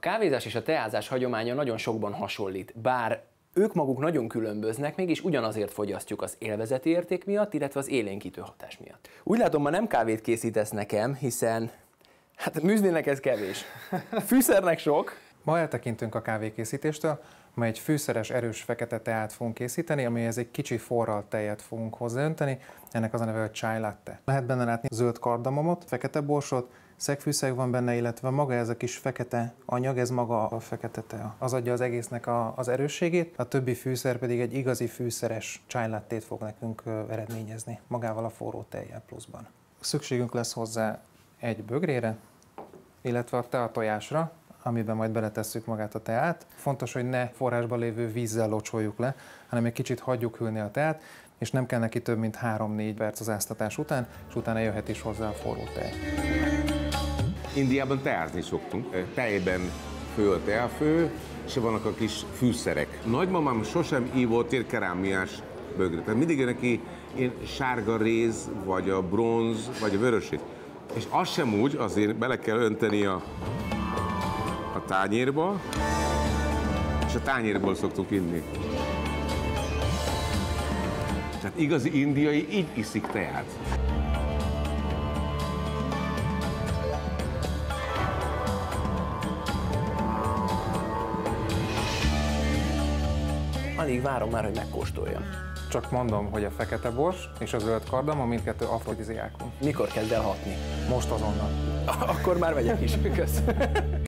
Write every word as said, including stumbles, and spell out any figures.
kávézás és a teázás hagyománya nagyon sokban hasonlít, bár ők maguk nagyon különböznek, mégis ugyanazért fogyasztjuk az élvezeti érték miatt, illetve az élénkítő hatás miatt. Úgy látom, ma nem kávét készítesz nekem, hiszen hát műzlinek ez kevés. Fűszernek sok. Ma eltekintünk a kávékészítéstől, ma egy fűszeres, erős fekete teát fogunk készíteni, amihez egy kicsi forralt tejet fogunk hozzáönteni, ennek az a neve, hogy chai latte. Lehet benne látni zöld kardamomot, fekete borsot, szegfűszeg van benne, illetve maga ez a kis fekete anyag, ez maga a fekete tea. Az adja az egésznek a, az erősségét, a többi fűszer pedig egy igazi fűszeres chai lattét fog nekünk eredményezni, magával a forró tejjel pluszban. Szükségünk lesz hozzá egy bögrére, illetve a tea tojásra, amiben majd beletesszük magát a teát. Fontos, hogy ne forrásban lévő vízzel locsoljuk le, hanem egy kicsit hagyjuk hűlni a teát, és nem kell neki több mint három-négy perc az áztatás után, és utána jöhet is hozzá a forró tej. Indiában teázni szoktunk. Tejben fő a teafő, és vannak a kis fűszerek. Nagymamám sosem ívott ilyen kerámiás bögre. Tehát mindig neki ilyen sárga réz, vagy a bronz, vagy a vörösét. És az sem úgy, azért bele kell önteni a, a tányérba, és a tányérból szoktunk inni. Tehát igazi indiai így iszik teát. Alig várom már, hogy megkóstoljam. Csak mondom, hogy a fekete bors és a zöld kardamom mindkettő afrodiziákum. Mikor kezd el hatni? Most azonnal. Akkor már megyek is. Kösz.